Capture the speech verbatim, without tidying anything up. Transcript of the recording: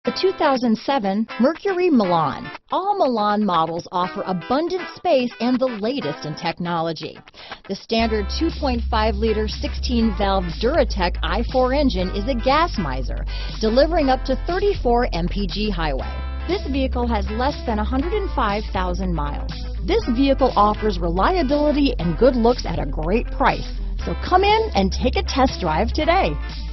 The two thousand seven Mercury Milan. All Milan models offer abundant space and the latest in technology. The standard two point five liter sixteen valve Duratec i four engine is a gas miser, delivering up to thirty-four M P G highway. This vehicle has less than one hundred five thousand miles. This vehicle offers reliability and good looks at a great price. So come in and take a test drive today.